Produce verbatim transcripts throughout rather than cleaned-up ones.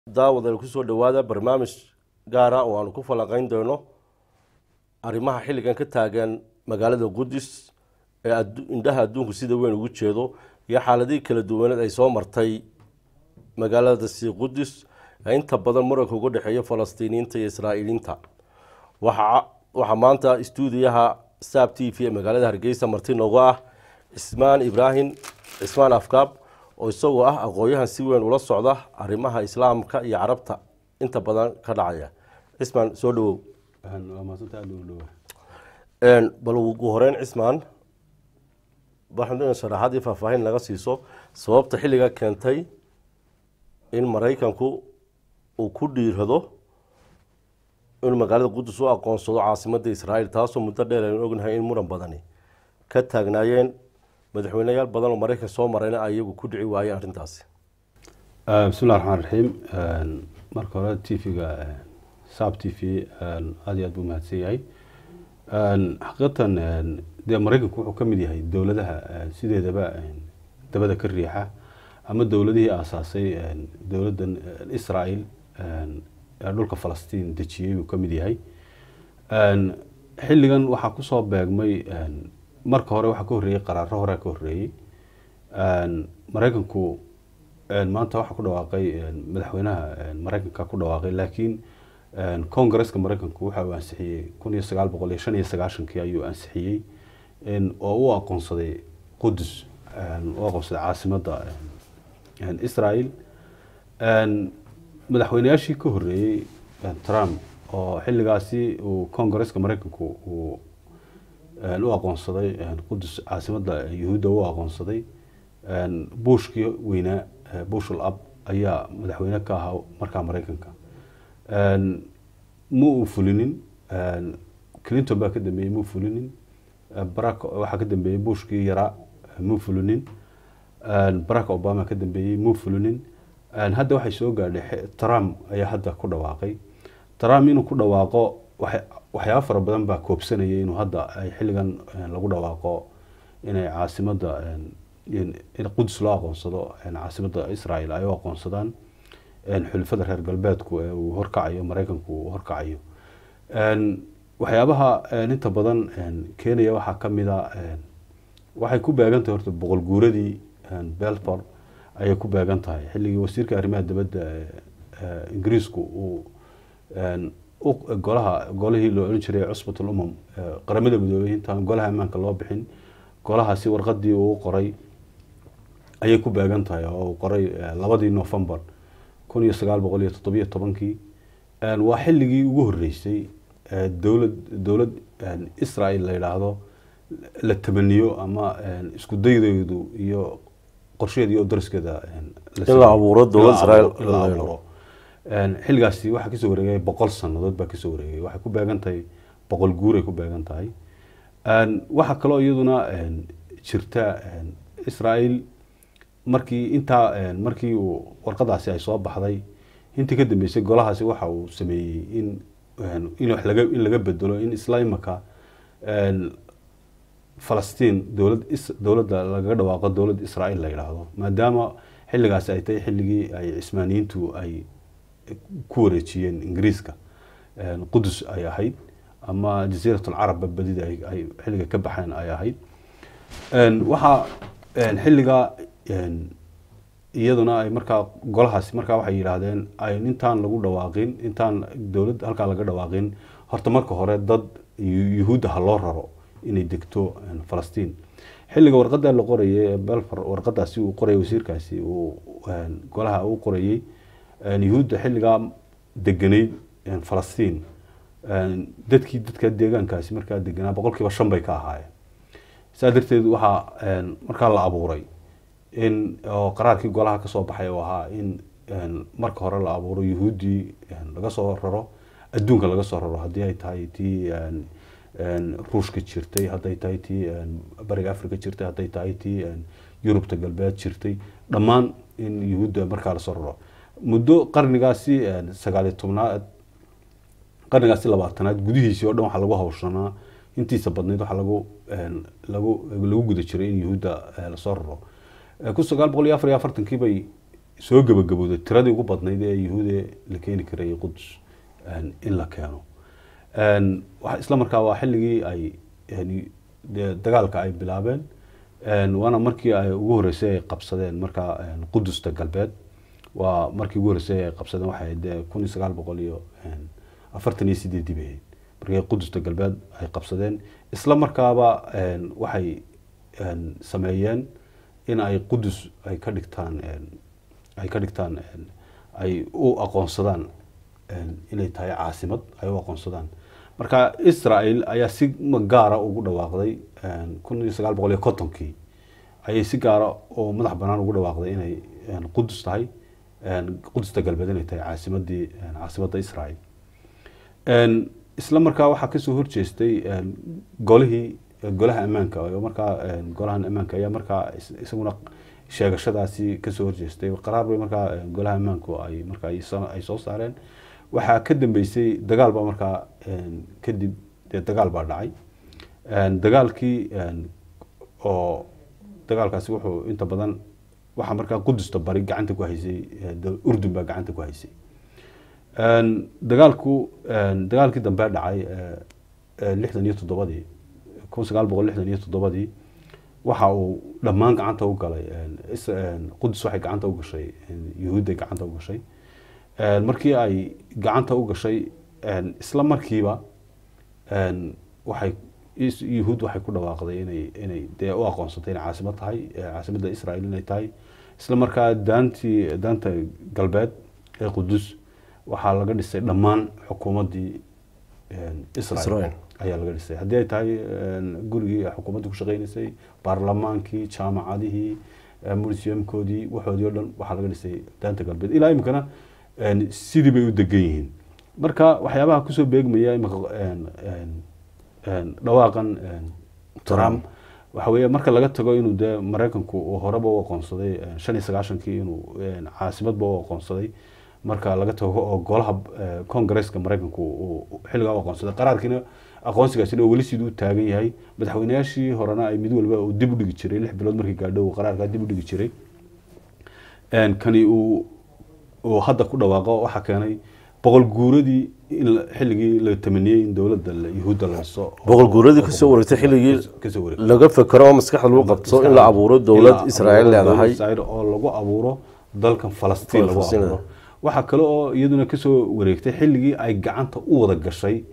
daawada ku soo dhawaada barnaamij gaar ah oo aan ku falanqayn doono arrimaha xilligan ka taagan magaalada Qudus ee indhaha adduunku sida weyn ugu jeedo iyo xaaladii kala duwaneed ay soo martay magaalada Qudus ee inta badan muranka uga dhaxeeya Falastiiniinta iyo Israa'iiliinta. waxa waxa maanta stuudiyaha Saab T V ee magaalada Hargeysa marti nooga ah Ismaan Ibrahim Ismaan Afkaab oo isagoo ah aqoonyahan si weyn ula socda arrimaha islaamka iyo carabta inta badan ka dhacaya. Ismaan soo dhawow. waa maasanta aad u dhaw een bal ugu horeen Ismaan waxaan sharaxaad iyo faahfaahin laga siiso sababta xilliga keentay in Mareykanku uu ku dhiirado in magaalada Qudus uu aqoonsado caasimadda Israa'iil taasoo muddo dheer ay ognahay in muran badani ka taagnaayeen madaxweynayaal badan oo Mareykan soo marayna ayagu ku dhici waayeen arrintaasi. bismillaahir rahmaanir rahiim marka hore T V-ga Saab T V aad iyo aad buu mahadsan yahay. xaqiiqatan dee Mareykanku wuxuu ka mid yahay dowladaha sideedaba dabada ka riixa ama dowladihii aasaasay dowladdan Israa'iil ee dhulka Falastiin dejiyay uu ka mid yahay. xilligan waxaa ku soo beegmay marka hore waxa ka horeeyay qaraaro hore ka horeeyay Mareykanku maanta waxa ku dhawaaqay madaxweynaha Mareykanka ku dhawaaqay laakiin Congress-ka Mareykanku waxa uu ansixiyay kun iyo sagaal boqol iyo shan iyo sagaashan kii ayuu ansixiyay in oo uu aqoonsaday Qudus oo aqoonsaday caasimadda Israa'iil. madaxweynayaashii ka horeeyay Trump oo xilligaasi uu Congress-ka Mareykanku uu u aqoonsaday Qudus caasimadda Yahuudda uu aqoonsaday Bushkii weynaa Bush al-Ab ayaa madaxweyne ka ahaa markaa Mareykanka. ma uu fulinin Clinton baa ka dambeeyay ma uu fulinin Barack waxa ka dambeeyay Bushkii yaraa ma uu fulinin Barack Obama ka dambeeyay ma uu fulinin hadda waxay soo gaadhay Trump ayaa hadda ku dhawaaqay. Trump inuu ku dhawaaqo waxyaabo fara badan baa koobsanayay inuu hadda ay xilligan lagu dhawaaqo inay caasimadda in Qudus loo aqoonsado caasimadda Israa'iil ay u aqoonsadaan xulafada reer galbeedku ee uu horkacayo Mareykanku uu horkacayo. waxyaabaha inta badan keenaya waxaa ka mid ah waxay ku beegan tahay horta boqol guuradii Balfour ayay ku beegan tahay xilligii wasiirka arrimaha dibadda Ingiriisku uu golaha golihii loo oran jiray cusbatul umam qaramada midoobay intaan golaha ammaanka loo bixin golahaasi warqadii uu qoray ayay ku beegan tahay oo uu qoray labadii November kun iyo sagaal boqol iyo toddoba iyo tobankii. waa xilligii ugu horeysay dowlad dowlad Israa'iil la yiraahdo la tabaniyo ama isku daydeedu iyo qorsheedii oo darskeeda la abuuro dowlad Israa'iil la abuuro. xilligaasi waxa ka soo wareegay boqol sanadood baa ka soo wareegay waxay ku beegan tahay boqol guur ay ku beegan tahay. waxa kale oo iyaduna jirta Israa'iil markii inta markii uu warqadaasi ay soo baxday intii ka dambeysay golahaasi waxa uu sameeyay in in wax laga in laga bedelo in islaamka Falastiin dowlad dowladda laga dhawaaqo dowlad Israa'iil la yiraahdo maadaama xilligaasi ay tahay xilligii ay Cismaaniyiintu ay ku wareejiyeen Ingiriiska Qudus ay ahayd ama jasiiratul Carab badida ay xilliga ka baxeen ay ahayd. waxa xilliga iyaduna ay markaa golahaasi markaa waxay yiraahdeen ay intaan lagu dhawaaqin intaan dowlad halka laga dhawaaqin horta marka hore dad Yahuud ah loo raro inay degto Falastiin. xilliga warqada la qorayay Balfour warqadaasi uu qoray wasiirkaasi uu golaha uu qorayay Yahuudda xilliga deganay Falastiin dadkii dadka deegaankaasi markaa deganaa boqolkiiba shan bay ka ahaayeen. saadirteedu waxa markaa la abuuray in qaraarkii golaha ka soo baxay oo ahaa in marka hore la abuuro Yahuudi laga soo raro adduunka laga soo raro hadii ay tahay tii Ruushka jirtay haday tahay tii bariga Afrika jirtay haday tahay tii Yurubta galbeed jirtay dhammaan in Yahuudda markaa la soo raro muddo qarnigaasi sagaal iyo tobnaad qarnigaasi labaatanaad gudihiisa oo dhan waxa lagu hawshanaa intiisa badneed waxa lagu lagu lagu guda jiray in Yahuudda la soo raro. kun sagaal boqol iyo afar iyo afartan kii bay soo gabagabowday tiradii ugu badnayd ee yuhuude la keeni karay Qudus in la keeno waxa isla markaa waa xilligii ay dagaalka ay bilaabeen waana markii ay ugu horeysay ay qabsadeen markaa Qudusta galbeed waa markii ugu horeysay ay qabsadeen waxay kun iyo sagaal boqol iyo afartan iyo sideed bay markii Qudusta galbeed ay qabsadeen isla markaaba waxay sameeyeen in ay Qudus ay ka dhigtaan ay ka dhigtaan ay u aqoonsadaan inay tahay caasimad ay u aqoonsadaan marka Israel ayaa si gaar ah ugu dhawaaqday kun iyo sagaal boqol iyo konton-kii ayay si gaar ah oo madax banaan ugu dhawaaqday inay Qudus tahay Qudusta galbeed inay tahay caasimadii caasimadda Israel isla markaa waxa ka soo horjeestay golihii golaha ammaanka oo markaa golaha ammaanka ayaa markaa isaguna sheegashadaasi ka soo horjeestay qaraar bay markaa golaha ammaanku ay markaa ay soo saareen waxa ka dambeysay dagaal ba markaa kadib dagaal baa dhacay dagaalkii oo dagaalkaasi wuxuu inta badan waxa markaa Qudusta bari gacanta ku haysay Urdun baa gacanta ku haysay dagaalku dagaalkii dambe dhacay lixdan iyo toddobadii kun iyo sagaal boqol lixdan iyo toddobadii waxa uu dhammaan gacanta u galay Qudus waxay gacanta u gashay yuhuudda gacanta u gashay markii ay gacanta u gashay isla markiiba waxay yuhuud waxay ku dhawaaqday inay inay dee u aqoonsatay inay caasimad tahay caasimadda Israel inay tahay isla markaa daantii daanta galbeed ee Qudus waxaa laga dhisay dhammaan xukuumaddii Israel ayaa laga dhisay haddii ay tahay gurigii xukuumadda ku shaqeynaysay baarlamaankii jaamacadihii museumkoodii waxoodii oo dhan waxaa laga dhisay daanta galbeed ilaa imikana sidii bay u degan yihiin marka waxyaabaha kusoo beegmaya imika dhawaaqan Trump waxa weeye marka laga tago inuu de Mareykanku uu horeba u aqoonsaday shan iyo sagaashan-kii inuu caasimadba u aqoonsaday marka laga tago oo golaha Congress-ka Mareykanku uu xilliga u aqoonsaday qaraarkiina aqoonsigaasina wali sidoo u taagan yahay madaxweynayaashii horena ay mid walba uu dib u dhigi jiray lix bilood markii gaadho qaraarka dib u dhigi jiray een kani uu oo hadda ku dhawaaqo waxa keenay boqol guuradii xilligii la tamaniyay in dawladda Yuhuudda la dhiso boqol guuradii ka soo wareegtay xilligii laga fakaro maskaxda lagu qabto in la abuuro dawlad Israa'iil leedahay oo lagu abuuro dalkan Falastiin lagu abuuro waxa kale oo iyaduna ka soo wareegtay xilligii ay gacanta u wada gashay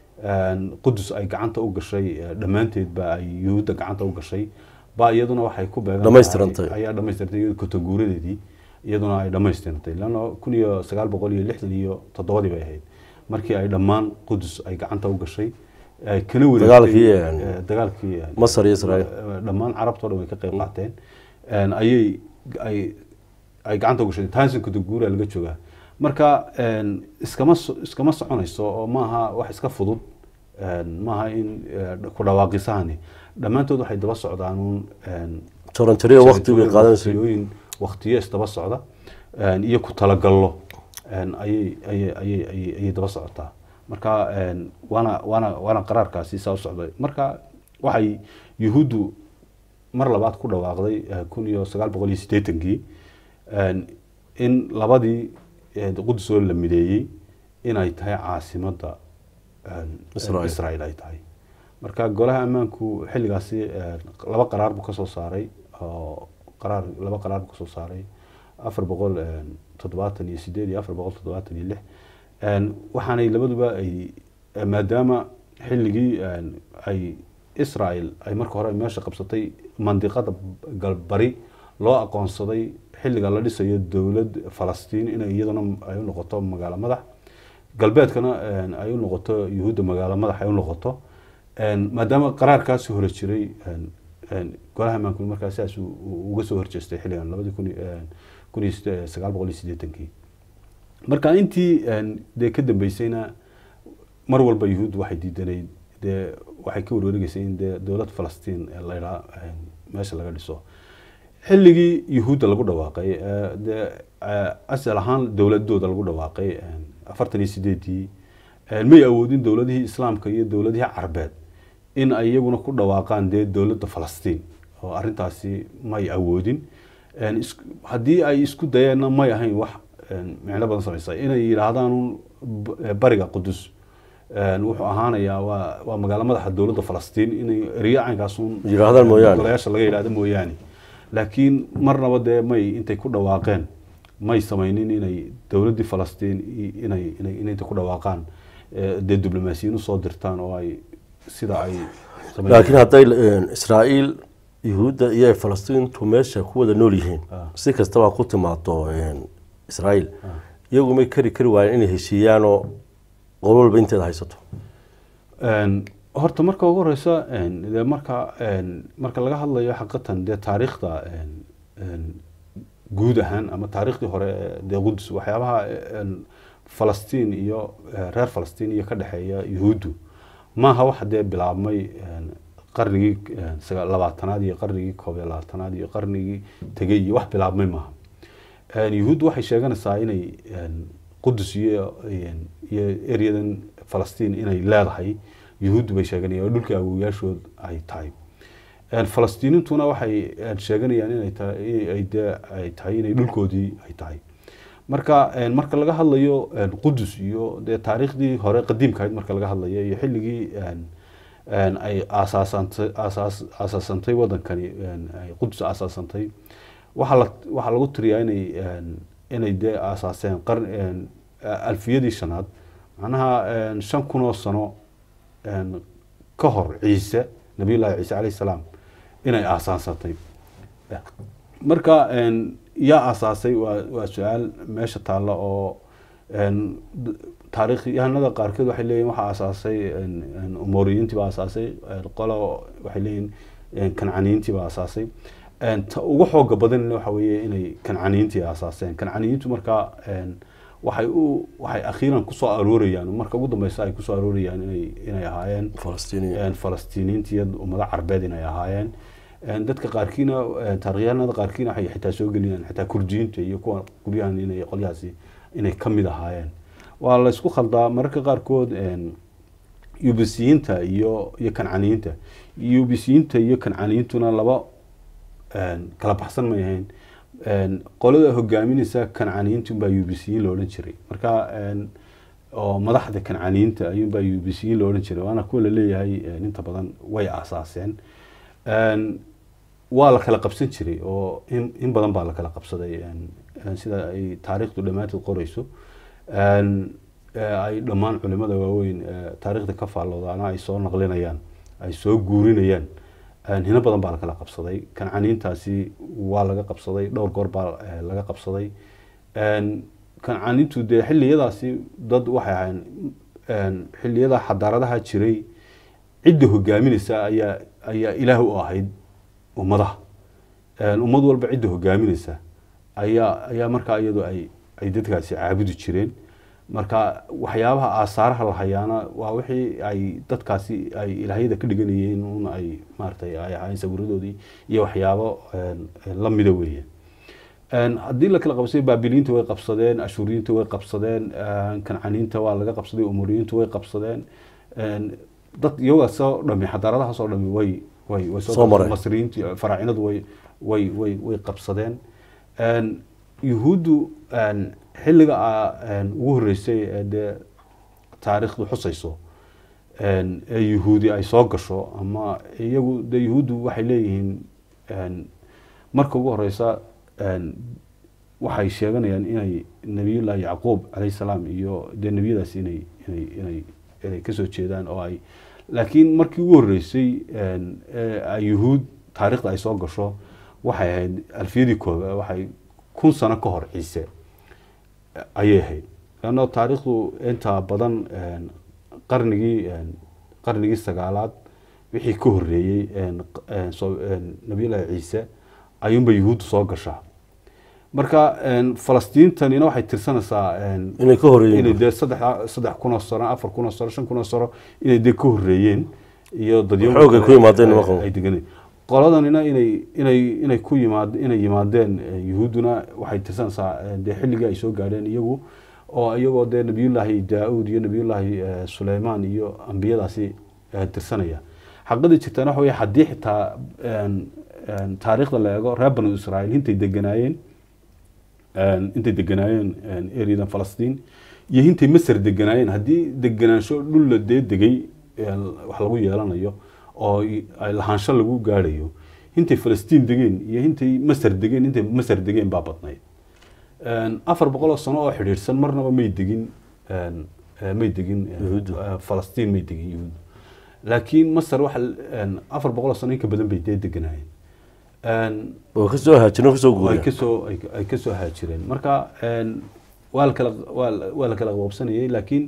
Qudus ay gacanta u gashay dhamaanteed ba ay Yuhuudda gacanta u gashay ba iyaduna waxay ku beegan dhamaystirantay ayaa dhamaystirtay ka guuradeedii iyaduna ay dhamaystirantay lana kun iyo sagaal boqol iyo lixdan iyo toddobadii bay ahayd markii ay dhamaan Qudus ay gacanta u gashay ay kana wareegtay dagaalkii Masar iyo Israa'iil dhamaan carabta oo way ka qayb qaateen een ayay ay ay gacanta u gashay taasi ku guura laga joogaa marka een iskama iskama soconayso oo maaha wax iska fudud een maaha in ku dhawaaqisahani dhamaantood waxay daba socdaan een torantariya waqtiga qaadanayay waqtiyo isdaba socda een iyo ku talagallo een ayay ayay ayay ayay daba socotaa marka een wana wana wana qaraarkaasi soo socday marka waxay yuhuuddu mar labaad ku dhawaaqday kun iyo sagaal boqol iyo siddeetan-kii een in labadii Qudus oo la mideeyay in ay tahay caasimadda Israa'iil ay tahay marka golaha ammaanku xilligaasi laba qaraar buu ka soo saaray oo qaraar laba qaraar buu ka soo saaray afar boqol toddobaatan iyo siddeed iyo afar boqol toddobaatan iyo lix een waxaanay labaduba ay maadaama xilligii ay Israa'iil ay marka hore meesha qabsatay mandiqada galbari loo aqoonsaday xilliga la dhisayo dawlad Falastiin in iyaduna ay u noqoto magaalo madax galbeedkana ay u noqoto Yuhuudda magaalo madax ay u noqoto een maadaama qaraarkaasi hore jiray een golaha ammaanku markaas aas uu uga soo horjeestay xilligan laba kun iyo sagaal boqol iyo siddeetan-kii marka intii de ka dambeysayna mar walba Yuhuud waxay diidanay de waxay ka wareegaysay in dawlad Falastiin la ilaa meesha laga dhiso xilligii Yuhuudda lagu dhawaaqay de asal ahaan dawladooda lagu dhawaaqay afartan iyo siddeed-ii may awoodin dawladihii Islaamka iyo dawladihii Carabeed in ay iyaguna ku dhawaaqaan de dawladda Falastiin oo arintaasi may awoodin haddii ay isku dayeenna may ahayn wax micno badan samaysa inay yidhaahdaan bariga qudus wuxuu ahaanayaa waa waa magaalo madaxa dowladda falastiin inay eryo caynkaasun yidhaahdaan mooyaane golayaasha laga yidhaahdo mooyaane laakiin marnaba dee may intay ku dhawaaqeen may samaynin inay dowladdii falastiin inay inay inay ku dhawaaqaan dee diblomaasiyiin usoo dirtaan oo ay sida ay laakiin hadday israa'iil yuhuudda iyo falastiintu meesha ku wada nool yihiin si kastaba ku timaado israa'iil iyagu may kari kari waayeen inay heshiiyaanoo qolo walba inteeda haysato horta marka ugu horeysa dee marka marka laga hadlayo xaqiiqatan dee taariikhda guud ahaan ama taariikhdii hore dee qudus waxyaabaha falastiin iyo reer falastiin iyo ka dhexeeya yuhuuddu maaha waxa dee bilaabmay qarnigii labaatanaad iyo qarnigii koob iyo labaatanaad iyo qarnigii tegey iyo wax bilaabmay maaha yuhuuddu waxay sheeganaysaa inay qudus iyo iyo eryadan falastiin inay leedahay yuhuuddu bay sheeganayaan oo dhulkii awoowayaashood ay tahay falastiinintuna waxay sheeganayaan inay tahay ay dee ay tahay inay dhulkoodii ay tahay marka marka laga hadlayo qudus iyo dee taariikhdii hore qadiimka ahayd marka laga hadlayo iyo xilligii ay aasaasantay aasaas aasaasantay wadankani ay qudus aasaasantay waxa la waxa lagu tiriyaa inay inay dee aasaaseen qarn alfiyadii shanaad macnaha shan kun oo sano ka hor ciise nabiyullaahi ciise calayhi salaam inay aasaasatay marka yaa aasaasay waa waa su-aal meesha taalla oo taariikhyahanada qaarkood waxay leeyihin waxaa aasaasay umoriyiintii baa aasaasay qolo waxay leeyihin kancaniyiintii baa aasaasay ta ugu xooga badanna waxa weeye inay kancaniyiintii aasaaseen kancaniyiintu markaa waxay u waxay akhiiran kusoo aroorayaan marka ugu dambeysa ay kusoo aroorayaan inay inay ahaayeen falastiiniyiin falastiiniyiintii ummado carbeed inay ahaayeen dadka qaarkiina taariikhyahanada qaarkiina waxay xitaa soo geliyaan xitaa kurdiyiinta iyo kuwa guryahan inay qolyahaasi inay ka mid ahaayeen waa la isku khaldaa mararka qaarkood yubisiyiinta iyo iyo kancaniyiinta yubisiyiinta iyo kancaniyiintuna laba kala baxsan may ahayn qolada hogaaminaysa kancaniyiinta baa yubisiyiin la odhan jiray marka oo madaxda kancaniyiinta ayuunbaa yubisiyiin la odhan jiray waana kuwa la leeyahay inta badan way aasaaseen waa la kala qabsan jiray oo in in badan baa la kala qabsaday sida ay taariikhdu dhammaanteed qorayso ay dhammaan culimada waaweyn taariikhda ka faalloodaana ay soo naqlinayaan ay soo guurinayaan hina badan baa la kala qabsaday kancaniintaasi waa laga qabsaday dhowr goor baa laga qabsaday kancaniintu dee xilliyadaasi dad waxay ahayn xilliyada xadaaradaha jiray cidda hogaaminaysa ayaa ayaa ilaah u ahayd ummadaha ummad walba cidda hogaaminaysa ayaa ayaa markaa iyadu ay ay dadkaasi caabudi jireen marka waxyaabaha aasaaraha la hayaana waa wixii ay dadkaasi ay ilaahyada ka dhiganayeen un ay maaragtay ay ahaayeen sawiradoodii iyo waxyaabo la mida weeyaan haddii la kala qabsaday baabiliyiinta way qabsadeen ashuuriyiinta way qabsadeen kancaniinta waa laga qabsaday umuriyiinta way qabsadeen dad iyaga soo dhami xadaaradaha soo dhami way way way soo masriyiinta faraacinadu way way way way qabsadeen yuhuuddu xilliga ugu horreysay dee taariikhdu xusayso ee yuhuudi ay soo gasho ama iyagu dee yuhuuddu waxay leeyihiin marka ugu horeysa waxay sheeganayaan inay nabiyullaahi yacquub calayhi salaam iyo dee nebiyadaasi inay inay inay inay kasoo jeedaan oo ay laakiin markii ugu horreysay yuhuud taariikhda ay soo gasho waxay ahayd alfiyadii kooba waxay kun sano ka hor ciise ayay ahayd lanno taariikhdu inta badan qarnigii qarnigii sagaalaad wixii ka horreeyey nabiyullaahi ciise ayuunba yuhuuddu soo gashaa marka falastiintanina waxay tirsanaysaa inay ka horreeyeen inay dee saddex saddex kun oo sano afar kun oo sano shan kun oo sano inay dee ka horreeyeen iyo dadyoxoogay ku yimaadeen nimankan ay deganeen qoladanina inay inay inay ku yimaad inay yimaadeen yuhuudduna waxay tirsanaysaa dee xilligii ay soo gaadheen iyagu oo iyagoo dee nabiyullaahi daa-uud iyo nabiyullaahi suleymaan iyo ambiyadaasi tirsanaya xaqadii jirtaan waxa weeye haddii xitaa taariikhda la eego reer banu israa'iil intay deganaayeen intay deganaayeen ereyadan falastiin iyo intay masar deganaayeen haddii deganaansho dhul la dee degay wax lagu yeelanayo oo ay lahaansho lagu gaadhayo intay falastiin degeen iyo intay masar degeen intay masar degeen baa badnayd afar boqol oo sano oo xidhiidhsan marnaba may degin may degin falastiin may degin yuhuud laakiin masar waxa afar boqol oo sano in ka badan bay dee deganaayeen oo ka soo haajireen ka soo ay guureen ka soo ay ka soo haajireen marka waa la kala waa la kala qoobsanayay laakiin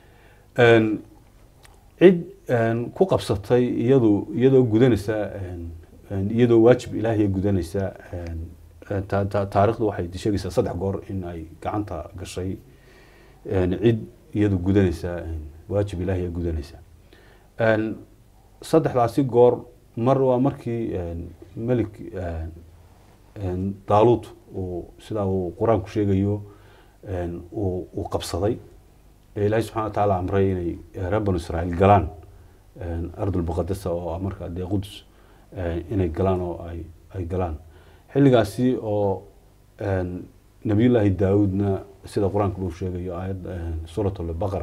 cid ku qabsatay iyadoo iyadoo gudanaysa iyadoo waajib ilaahay gudanaysa taariikhdu waxay sheegaysaa saddex goor in ay gacanta gashay cid iyadoo gudanaysa waajib ilaahay gudanaysa saddexdaasi goor mar waa markii malik daaluud uu sidaa uu qur-aanku sheegayo uu qabsaday ilaahay subxana wa tacaala amray inay reer banu israa'iil galaan ardul muqadasa oo markaa dee qudus inay galaan oo ay ay galaan xilligaasi oo nabiyullaahi daawuudna sida qur-aanku uu sheegayo aayad suuratul baqara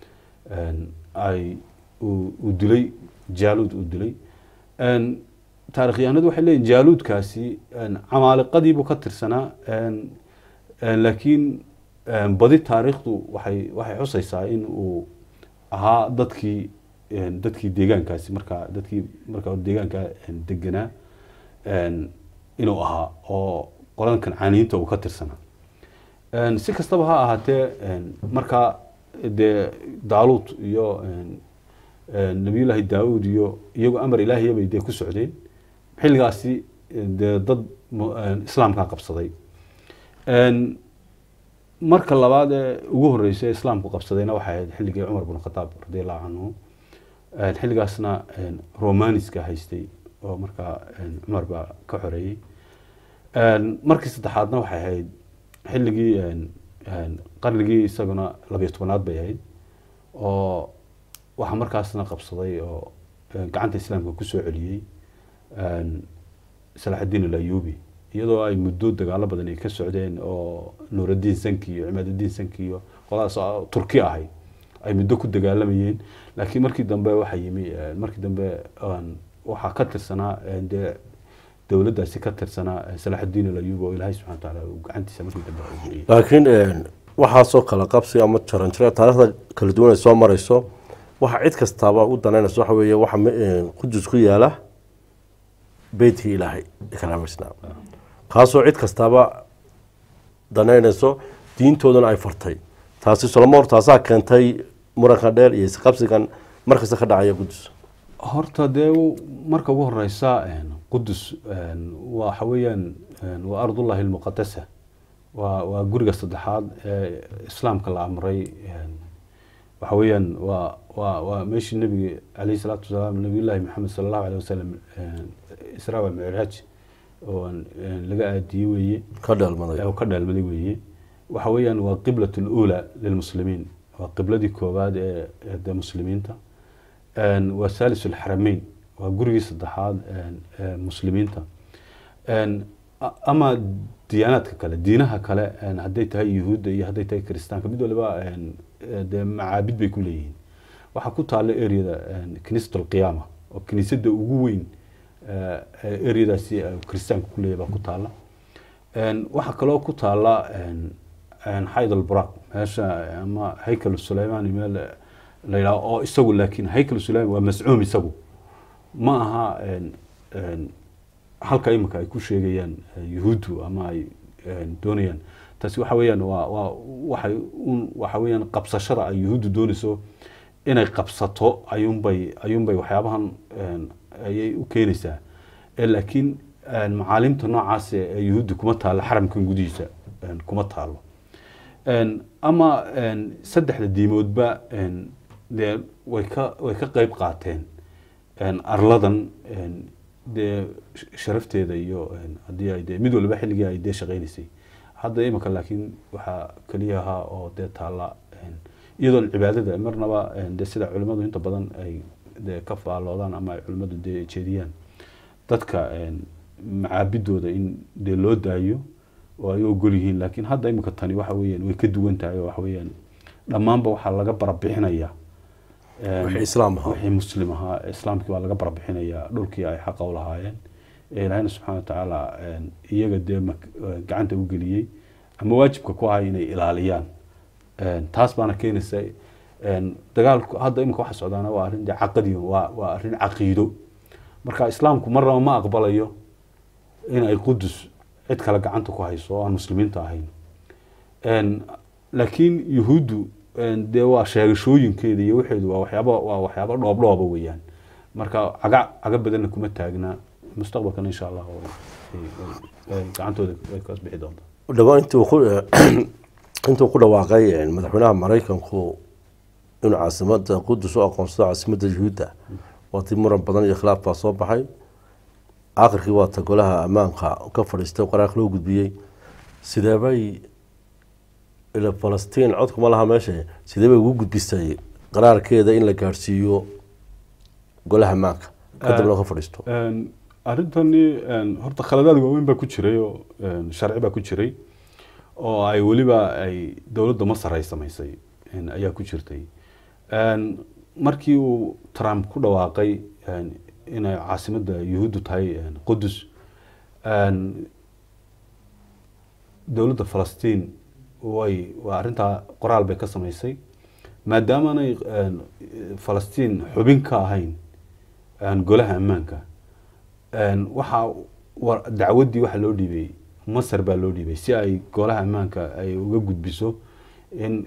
ay uu dilay jaaluud uu dilay taarikhyahanadu waxay leeyihin jaaluudkaasi camaaliqadii buu ka tirsanaa laakiin badi taariikhdu waxay waxay xusaysaa in uu ahaa dadkii dadkii deegaankaasi markaa dadkii markaa deegaanka deganaa inuu ahaa oo qoladan kancaaniyiinta uu ka tirsanaa si kastaba ha ahaatee markaa dee daaluud iyo nabiyullaahi daawuud iyo iyagoo amar ilaahiya bay dee ku socdeen xilligaasi dee dad islaamkaa qabsaday marka labaad ee ugu horreysay islaamku qabsadayna waxay ahayd xilligii cumar bin khataab radiallahu canhu xilligaasna romaniska haystay oo markaa cumar baa ka xoreeyey markii saddexaadna waxay ahayd xilligii qarnigii isaguna labiyo tobanaad bay ahayd oo waxaa markaasna qabsaday oo gacanta islaamka kusoo celiyey salaaxudiin alayubi iyadoo ay muddo dagaalo badan ay ka socdeen oo nuuraddiin sanki iyo cimaaduddiin sanki iyo qoladaas turki ahayd ay muddo ku dagaalamayeen laakiin markii dambe waxaa yimi markii dambe waxaa ka tirsanaa dee dowladdaasi ka tirsanaa salaaxudiin alayubi oo ilaahay subxana watacaala uu gacantiisa markii dambe ugeliyey laakiin waxaasoo kala qabsi ama jaranjaro taariikhda kala duwan ay soo marayso waxa cid kastaaba u danaynaysa waxa weeye waxa qudus ku yaala beytkii ilaahay kalaamaysnaa kaasoo cid kastaaba danaynayso diintoodana ay fartay taasi solomor taasaa keentay muranka dheer iyo isqabsigan markasta ka dhacaya qudus horta dee marka ugu horeysa qudus waxa weeyaan waa ardullahi almuqadasa waa waa guriga saddexaad ee islaamka la amray waxa weeyaan waa waa waa meeshii nabiga calayhi salaatu wasalaam nabiyullaahi maxamed sala allahu alayh wasalam israa wa micraaj oo laga aadiyey weeye ka dheelmaday oo ka dheelmaday weeye waxa weeyaan waa qiblat اlأولى lilmuslimiin waa qibladii koowaad ee ee muslimiinta waa saalis alxarameyn waa gurigii saddexaad ee muslimiinta ama diyaanaadka kale diinaha kale hadday tahay yuhuudda iyo hadday tahay kiristaanka mid waliba dee macaabid bay ku leeyihiin waxaa ku taalla areada kiniisat alqiyaama oo kiniisadda ugu weyn areadaasi kiristaanka ku leeyahay baa ku taalla waxaa kaloo ku taalla xayd alburaq meesha ama haykal suleymaani meel la yidhaho oo isagu laakiin haykal suleyman waa mascuum isagu ma aha halka imika ay ku sheegayaan yuhuuddu ama ay doonayaan taasi waxa weeyaan waa waa waxay waxa weeyaan qabsashada ay yuhuuddu doonayso inay qabsato ayuunbay ayuunbay waxyaabahan ayay u keenaysaa laakiin macaalimta noocaas ee yuhuudda kuma taalo xaramkan gudihiisa kuma taalo ama saddexda diimoodba dee way ka way ka qayb qaateen arladan dee sharafteeda iyo haddii ay dee mid waliba xilligii ay dee shaqaynaysay hadda imika laakiin waxaa keliya ahaa oo dee taalla iyadoon cibaadada marnaba dee sida culimmadu inta badan ay dee ka faalloodaan ama ay culimmadu dee jeediyaan dadka macaabidooda in dee loo daayo oo ay ogol yihiin laakiin hadda imika tani waxa weeyaan way ka duwan tahay oo waxa weeyaan dhammaanba waxaa laga barabixinayaa wixii islaam ahaa wixii muslim ahaa islaamkii waa laga barabixinayaa dhulkii ay xaqa u lahaayeen ilaahayna subxaana watacaala iyaga dee gacanta u geliyey ama waajibka ku ahay inay ilaaliyaan taas baana keenaysa dagaalku hadda imika waxa socdaana waa arrin dee caqadi waa waa arrin caqiido marka islaamku marnaba ma aqbalayo in ay qudus cid kale gacanta ku hayso oo aan muslimiinta ahayn laakiin yuhuuddu dee waa sheegashooyinkeeda iyo waxeedu waa waxyaaba waa waxyaaba dhoob dhooba weeyaan marka caga caga badanna kuma taagna mustaqbalkana insha allah gacantooda way ka bixi doontaa dhawaan intuu ku intuu ku dhawaaqay madaxweynaha Mareykanku inuu caasimadda Qudus u aqoonsado caasimadda Yuhuudda waqti muran badan iyo khilaaf baa soo baxay aakhirkii waa ta golaha ammaanka ka fadhiistay qaraar loo gudbiyay sidee bay ila Falastiin codku ma laha meesha sidee bay ugu gudbisay qaraarkeeda in la gaarsiiyo golaha ammaanka kadib loo ka fadhiisto arrintani horta khaladaad waaweyn baa ku jiray oo sharci baa ku jiray oo ay waliba ay dawladda Masar ay samaysay ayaa ku jirtay markii uu Trump ku dhawaaqay in ay caasimadda Yuhuuddu tahay Qudus dawladda Falastiin way waa arrinta qoraal bay ka samaysay maadaama ay Falastiin xubin ka ahayn golaha ammaanka waxa dacwadii waxa loo dhiibay Masar baa loo dhiibay si ay golaha ammaanka ay uga gudbiso in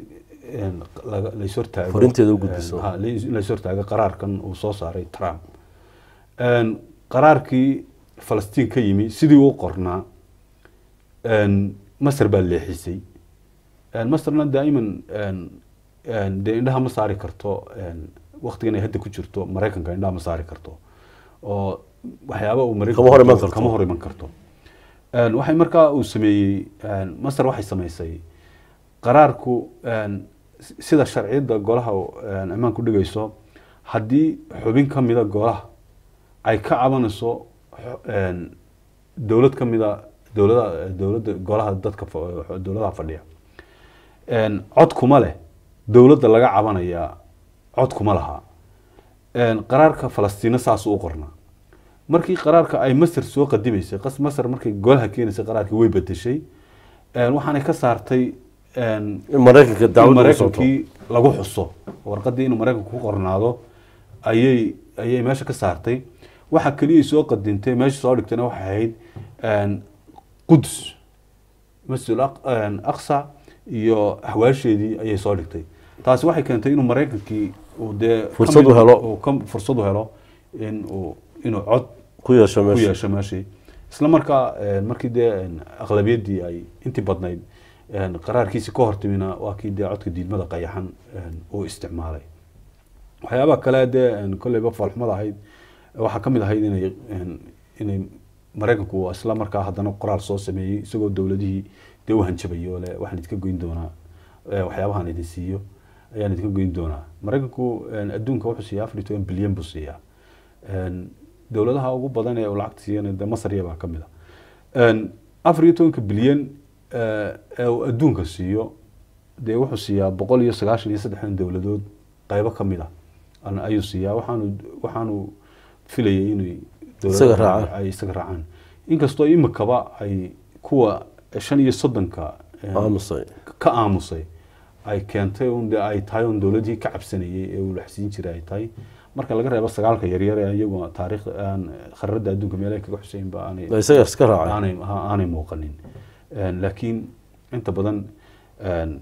la soo taago furinteeda u gudbiso ha la soo taago qaraarkan uu soo saaray Trump een qaraarkii Falastiin ka yimi sidii uu qornaa een Masar baa leexisay een Masarna daa'iman een een de indhaha ma saari karto een waqtigan ay hadda ku jirto Mareykanka indhaha ma saari karto oo waxyaabo uu Mareykanka kama hor iman karto een waxay markaa uu sameeyay een Masar waxay sameysay qaraarku een sida sharciyada golaha een amaan ku dhigayso hadii xubin kamida golaha ay ka cabanayso een dawlad kamida dawladda dawladda golaha dadka dawladda fadhiya een cod kuma leh dawladda laga cabanaya cod kuma laha een qaraarka Falastiin saas u qorna markii qaraarka ay Masar soo qadimaysay qas Masar markii golaha keenaysay qaraarkii way bedeshay een waxaanay ka saartay een Mareykanka dawladda Mareykankii lagu xuso warqadii inuu Mareykanku ku qornaado ayay ayay meesha ka saartay waxa kaliya soo qadintay meesha soo dhigtayna waxa ahayd een Qudus Masjid al-Aqsa iyo ahwaasheedii ayay soo dhigtay taasi waxay keentay inuu Mareykankii uu de fursad u helo oo kam fursad u helo in uu inuu cod ku yeesho meesha ku yeesho meesha isla markaa markii de aqlabiyadii ay intii badnayd een qaraarkiisa ka hortimina waa kii de codka diidmada qayaxan oo isticmaalay waxyaaba kale de kullayba falxumada ahayd waxa kamid ahayd inay inay Mareykanku isla markaa hadana qoraal soo sameeyay isagoo dawladihii de u hanjabayo le waxaan idinka goyn doonaa waxyaabahan idin siiyo ayaan idinka goyn doonaa Mareykanku adduunka wuxuu siiyaa afar iyo toban bilyan buu siiyaa een dawladaha ugu badan ee lacagta siiyana de Masar iyaba kamid ah een afar iyo toban bilyan ee adduunka siiyo de wuxuu siiyaa boqol iyo sagaashan iyo saddex dawladood qaybo kamid ah aan ayuu siiyaa waxaanu waxaanu filayay inay dawladda ay isaga raacaan inkastoo imikaba ay kuwa shan iyo soddonka aamusay ka aamusay ay keentay un ay tahay un dawladii ka cabsanayay ee uu laxsiin jiray ay tahay marka laga reebo sagaalka yar yar ee iyagu taariikh aan kharrada adduunka meel ay kaga xuseen ba aanay isaga iska raacay aanay aanay muuqanin een laakiin inta badan een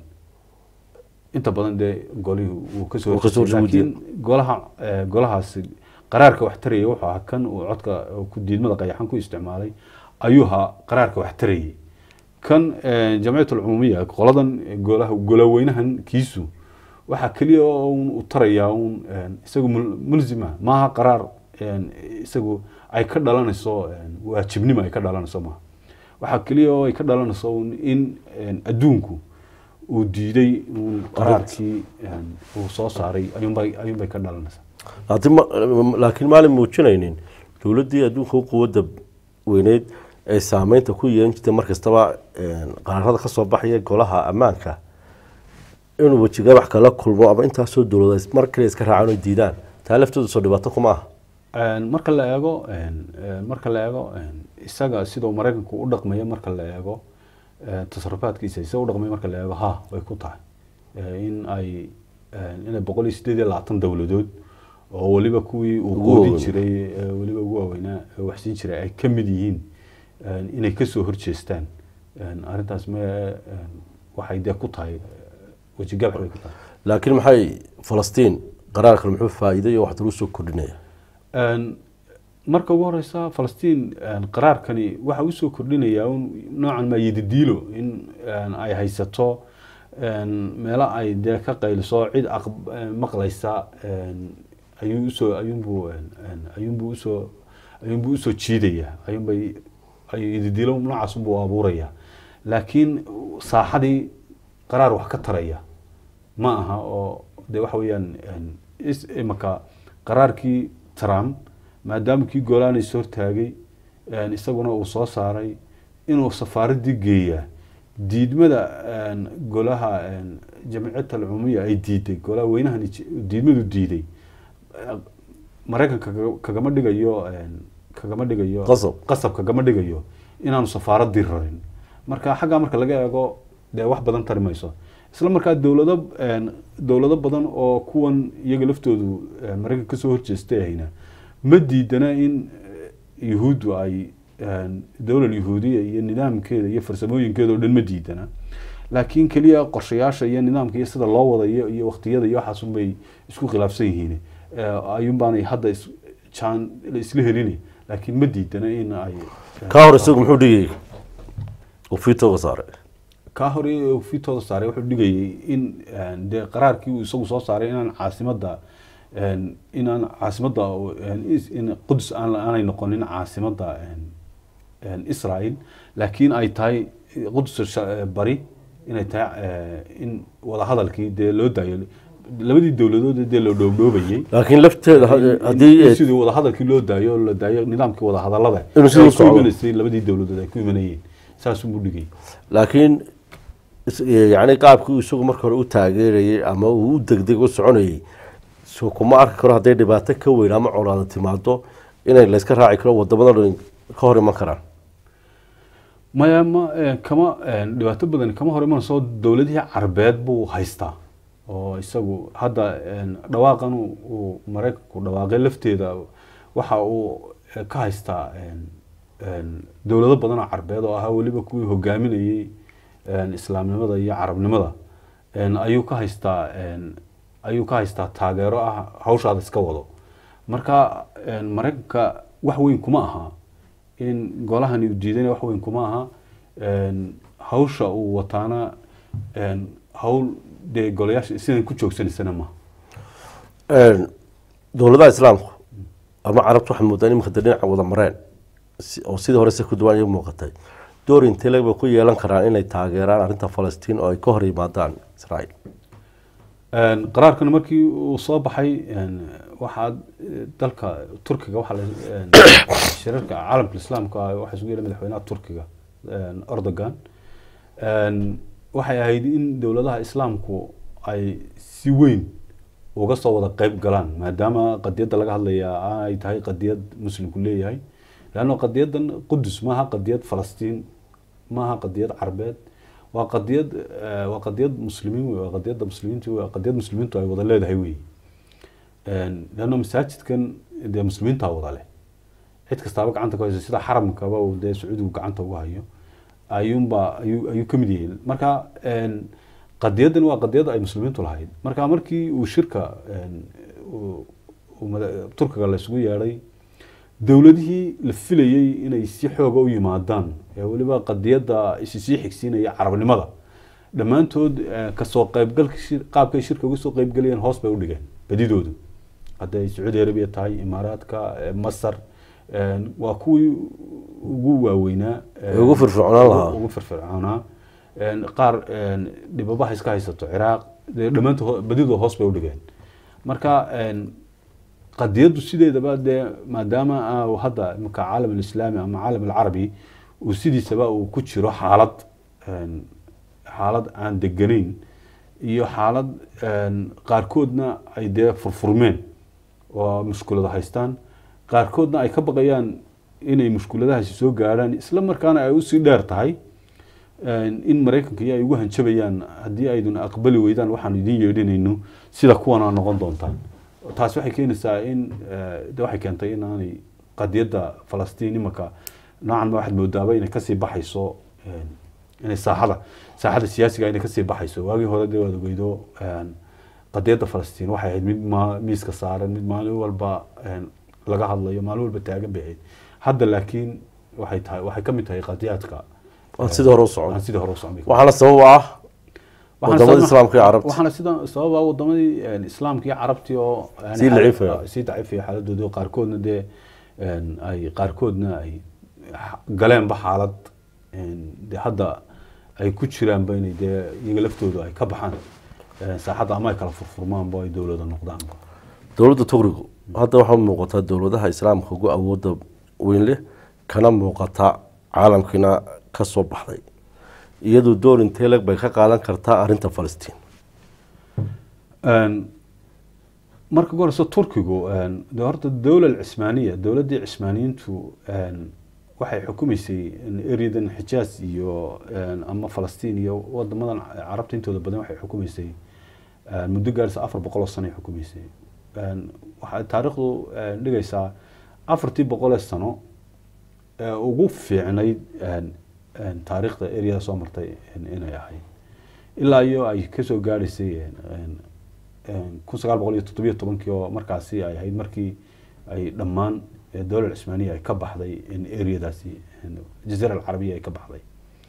inta badan de golihu uu ka soo laakiin golaha golahaas qaraarka wax tarayay wuxuu ahaa kan uu codka ku diidmada qayaxan ku isticmaalay ayuha qaraarka wax tarayay kan jamciyatul umumiya qoladan golaha golaweynahan kiisu waxa kaliya oo uu taraya uu isagu mulzima maaha qaraar isagu ay ka dhalanayso waajibnimo ay ka dhalanayso ma waxa kaliya oo ay ka dhalanayso in adduunku uu diiday qaraarkii uu soo saaray ayuun bay ayuun bay ka dhalanaysaa laakiin laakiin maalin muujinaynin dawladdii adduunka quwadda weyneyd ay saameynta ku yeelan jirtay markastaba qaraarada ka soo baxaya golaha ammaanka inuu wajiga wax kala kulmo ama intaasoo dowladeed mar kale iska raacaan oo diidaan taa laftooda soo dhibaato kuma aha marka la eego marka la eego isaga sidoo Mareykanku u dhaqmayo marka la eego tasarrufaadkiisa isaga u dhaqmayo marka la eego ha way ku tahay in ay in boqol iyo sideed iyo labaatan dowladood oo waliba kuwii uu qoodi jiray waliba ugu waaweynaa wax siin jiray ay ka mid yihiin inay ka soo horjeestaan arintaas ma waxay de ku tahay wajiga waxay ku tahay laakiin maxay Falastiin qaraarka muxuu faa'iido iyo wax uu soo kordhinaya marka ugu horeysa Falastiin qaraarkani waxa uu soo kordhinaya noocan ma yiddiilo in ay haysato meela ay de ka qayliso cid maqlaysa ayuu soo ayuunbu ayuunbu soo ayuunbu soo jiidaya ayuunbay ay yiddiilo noocaas uu abuuraya laakiin saaxadii qaraar wax ka taraya ma aha oo de waxa weeyaan is imaka qaraarkii Trump maadaama kii golaanay soo taagay isaguna uu soo saaray inuu safaaradii geeyaa diidmada golaha jamciyadda cumumiya ay diiday golaha weynahan diidmadu diiday Mareykanka kagama dhigayo kagama dhigayo qasab qasab kagama dhigayo inaanu safaaradii rarin marka xagga marka laga eego de wax badan tarimayso isla markaa dawlado dawlado badan oo kuwan iyaga laftoodu Mareykanka ka soo horjeestay ayna ma diidana in yahuudu ay dawlad yahuudiya iyo nidaamkeeda iyo farsamooyinkeeda oo dhan ma diidana laakiin kaliya qorshayaasha iyo nidaamka iyo sida loo wadayo iyo waqtiyada iyo waxaas un bay isku khilaafsan yihiin ayuun baan hadda jaan isla helin laakiin ma diidana in ay ka hor isagu muxuu dhigay oo fiitooda saaray ka hor oo fiitooda saaray wuxuu dhigay in de qaraarkii uu isagu soo saaray inaan caasimada in aan caasimada in Quds aan aanay noqonin caasimada Israel laakiin ay tahay Quds bari inay tahay in wada hadalkii de loo daayo labadii dawladood ee loo dhowdhoobayay laakiin lafteeda hadii sidii wada hadalkii loo daayo la daayo nidaamkii wada hadalada inuu soo socdo labadii dawladood ay ku imanayeen saas uu dhigay laakiin yani qaabkii isagu marka hore u taageerayay ama uu u degdeg u soconayay soo kuma arki karo haday dhibaato ka weyn ama colaado timaado inay la iska raaci karo wadamada ka hor iman karaan maya ma kama dhibaato badan kama hor iman soo dawladihii Carbeed buu haystaa oo isagu hadda dhawaaqan uu Mareykanku dhawaaqay lafteeda waxa uu ka haystaa dawlado badan oo Carbeed oo ah waliba kuwii hogaaminayay islaamnimada iyo carabnimada ayuu ka haystaa ayuu ka haystaa taageero ah hawshaada iska wado marka Mareykanka wax weyn kuma aha in golahan uu diiday wax weyn kuma aha hawsha uu wataana hawl de golayaasha sidaan ku joogsanaysan ma dawladaha islaamku ama carabtu waxa moodaan in khadadinaca wada mareen oo sidii hore ku duwan iyagu muuqatay door intee laga ku yeelan karaan inay taageeraan arinta Falastiin oo ay ka hor yimaadaan Israa'iil qaraarkan markii uu soo baxay waxa dalka Turkiga waxa la shirarka caalamka islaamka waxa isugu yeeray madaxweynaha Turkiga Erdogan waxay ahayd in dawladaha islaamku ay si weyn uga soo wada qayb galaan maadaama qadiyada laga hadlayaa ay tahay qadiyad muslimku leeyahay laano qadiyadan Quds maaha qadiyad Falastiin maaha qadiyad Carbeed waa qadiyad waa qadiyad muslimiin waa qadiyada muslimiintu waa qadiyad muslimiintu ay wada leedahay weey een laano masaajidkan de muslimiinta wada leh cid kasta gacanta ku haysa sida xaramka oo de Sacuudigu gacanta uga hayo ayuunba ayuu ayuu kamid yahay marka een qadiyadan waa qadiyada ay muslimiintu lahayd marka markii uu shirka een uu Turkiga la isugu yeeray dawladihii la filayay inay si xoog u yimaadaan ee waliba qadiyada isii xigsiinaya carabnimada dhamaantood ka soo qayb galka qaabka shirka uga soo qayb galayeen hoos bay u dhigeen badidoodu haday Saudi Arabia tahay Imaaraadka Masar waa kuwii ugu waaweynaa ugu firfircoonaa lahaa ugu firfircoonaa qaar dhibabaha iska haysato Ciraaq dhamaantood badidooda hoos bay u dhigeen marka qadiyadu sideedaba dee maadaama hadda imika caalam alislaami ama caalam alcarabi uu sidiisaba uu ku jiro xaalad xaalad aan deganayn iyo xaalad qaarkoodna ay dee furfurmeen oo mushkulada haystaan qaarkoodna ay ka baqayaan inay mushkuladahaasi soo gaadhaan isla markaana ay usii dheer tahay in maraykanka iyo ay ugu hanjabayaan haddii aydun aqbali weydaan waxaan idin yeedhinayno sida kuwana noqon doontaan taasi waxay keenaysaa in de waxay keentay in aanay qadiyadda falastiin imaka noocan ma waxaad moodaaba inay kasii baxayso inay saaxada saaxada siyaasiga inay kasii baxayso waagii hore dee waad ogeydo qadiyadda falastiin waxay ahayd mid miiska saaran mid maalin walba laga hadlayo maalin walba taagan bay ahayd hadda laakiin waxay tahay waxay ka mid tahay qadiyaadka sidii hore u socon sidii hore u socon waxaana sabab ah wadamada islaamka iyo carabta waxaana sida sabab ah wadamadii islaamka iyo carabti oo si daciifay si daciifay xaaladooda qaarkoodna dee ay qaarkoodna ay galeen ba xaalad de hadda ay ku jiraan ba inay dee iyaga laftooda ay ka baxaan saaxadda ama ay kala furfurmaan ba ay dowladda noqdaan dowladda Tuqrigu hadda waxaa muuqata dowladaha islaamka ugu awoodda weyn leh kana muuqata caalamkina ka soo baxday iyadoo door intee lag bay ka qaadan kartaa arrinta Falastiin marka gorso Turkigu de horta dowladda Cismaaniya dowladda Cismaaniyiintu waxay xukumaysay eriyadan Xijaaz iyo ama Falastiin iyo wadamadan carabta intooda badan waxay xukumaysay muddo gaaraysa afar boqol oo sano xukumaysay waxa taariikhdu dhigaysaa afartii boqol sano ugu fiicnayd taariikhda eriyada soo martay inay ahayd ilaa iyo ay ka soo gaaraysay kun sagaal boqol iyo toddoba iyo tobankii oo markaasi ay ahayd markii ay dhammaan dowladda Cismaaniya ay ka baxday in eriyadaasi jasiira alcarabiya ay ka baxday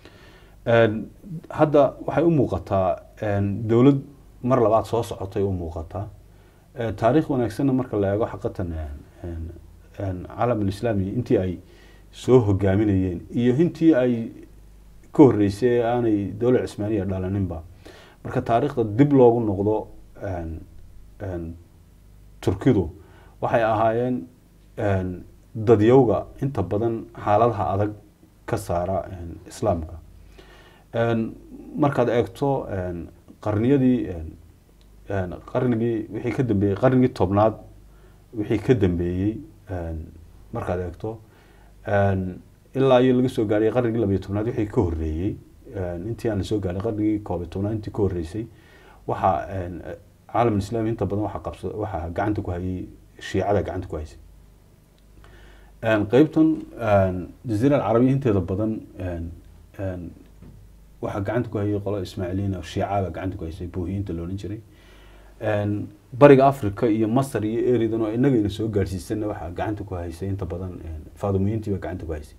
hadda waxay u muuqataa dowlad mar labaad soo socotay u muuqataa taariikh wanaagsanna marka la eego xaqatan caalam alislaami intii ay soo hogaaminayeen iyo intii ay ka horeysay aanay dowladda Cismaaniya dhalaninba marka taariikhda dib loogu noqdo Turkidu waxay ahaayeen dadyowga inta badan xaaladaha adag ka saara islaamka markaad eegto qarniyadii qarnigii wixii ka dambeeyay qarnigii tobnaad wixii ka dambeeyay markaad eegto ilaa iyo laga soo gaaray qarnigii laba iyo tobnaad wixii ka horeeyay intii aan la soo gaaray qarnigii koob iyo tobnaad intii ka horeysay waxa caalam islaami inta badan waxa qabsada waxa gacanta ku hayay shiicada gacanta ku haysay qaybtan jasiira alcarabiya inteeda badan waxa gacanta ku hayay qolo Ismaaciiliyiin oo shiicada gacanta ku haysay buuhiinta loo oran jiray bariga Afrika iyo Masar iyo eridan oo inagayna soo gaarsiisana waxa gacanta ku haysay inta badan Faadimiyiintii ba gacanta ku haysay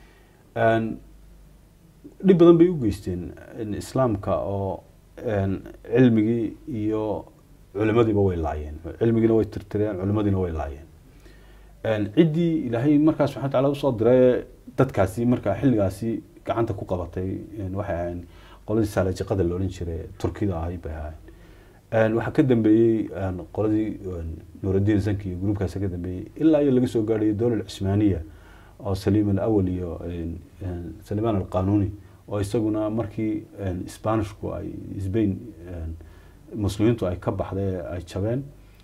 dib badan bay u geysteen islaamka oo cilmigii iyo culimadiiba way laayeen cilmigiina way tirtireen culimadiina way laayeen cidii ilaahay markaas subxaanahu wa ta'aala u soo diray dadkaasi marka xilligaasi gacanta ku qabatay waxay ahayn qoladii salajiqada loo oran jiray Turkida ahay bay ahayn waxa ka dambeeyay qoladii Nuruddin Zanki iyo groupkaas ka dambeeyay ilaa iyo laga soo gaaray dowladda Cismaaniya oo Salim al-Awwal iyo Salman al-Qanuni oo isaguna markii Isbaanishku ay Spain muslimiintu ay ka baxday ay jabeen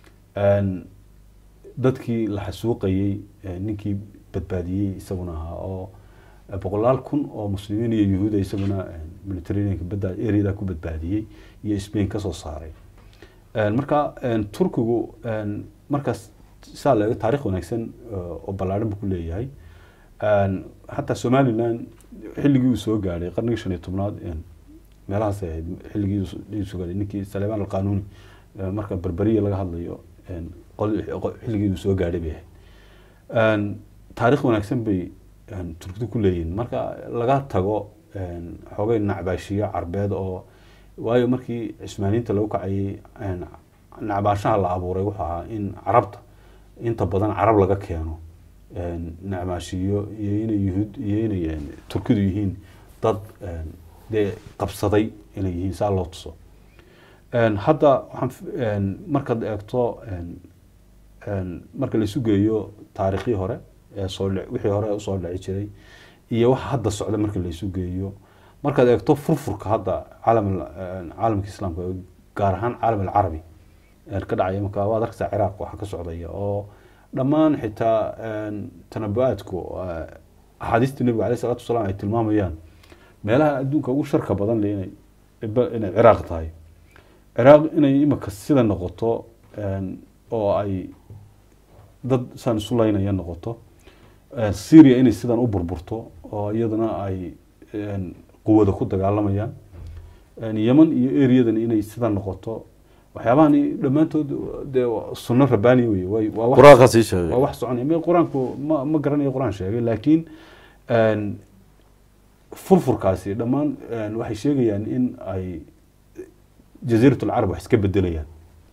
dadkii la xasuuqayay ninkii badbaadiyay isaguna ahaa oo boqolaal kun oo muslimiin iyo yahuud isaguna Mediterranean-ka badda area ku badbaadiyay iyo Spain ka soo saaray marka Turkigu markaas saalaga taariikh wanaagsan oo ballaaran ku leeyahay hatta Somaliland xilligii uu soo gaaray qarnigii shan iyo tobnaad meelahaas ay xilligii uu soo gaaray ninkii Salman al-Qanuni marka Berberiya laga hadlayo xilligii uu soo gaaray bay taariikh wanaagsan bay Turkidu ku leeyihiin marka laga tago xoogay nacbaashiyo carbeed oo waayo markii Cismaaniyiinta lagu kacay nacbaashaha la abuuray waxa ahaa in carabta inta badan carab laga keeno nacbaashiyo iyo inay yahuud iyo inay Turkidu yihiin dad de qabsaday inay yihiin saa loo tuso hadda waxaan markaad eegto marka la isu geeyo taariikhii hore ee soo wixii hore u soo dhici jiray iyo waxa hadda socda marka la isu geeyo markaad eegto furfurka hadda caalam caalamka islaamka gaar ahaan caalam alcarabi ee ka dhacay marka waad arkaysaa Ciraaq waxa ka socdaya oo dhammaan xitaa tanabuaadku axaadiista nabiga calayhi salaatu wasalaam ay tilmaamayaan meelaha adduunka ugu sharka badan leh inay inay Ciraaq tahay Ciraaq inay imika sida noqoto oo ay dad saan isu laynaya noqoto Syria inay sidan u burburto oo iyadana ay quwada ku dagaalamayaan Yemen iyo areadan inay sidan noqoto waxyaabahan dhamaantood de sunno rabbaani way waa wax quraanka sii sheegay waa wax soconay ma quraanku ma ma garanayo quraan sheegay laakiin een furfurkaasi dhamaan waxay sheegayaan in ay jasiiratul arab wax iska bedelayaan